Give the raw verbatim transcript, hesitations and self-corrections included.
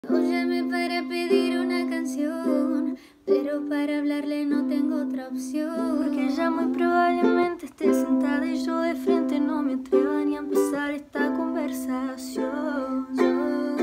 Óyeme para pedir una canción, pero para hablarle no tengo otra opción. Porque ella muy probablemente esté sentada y yo de frente no me atreva ni a empezar esta conversación. Yo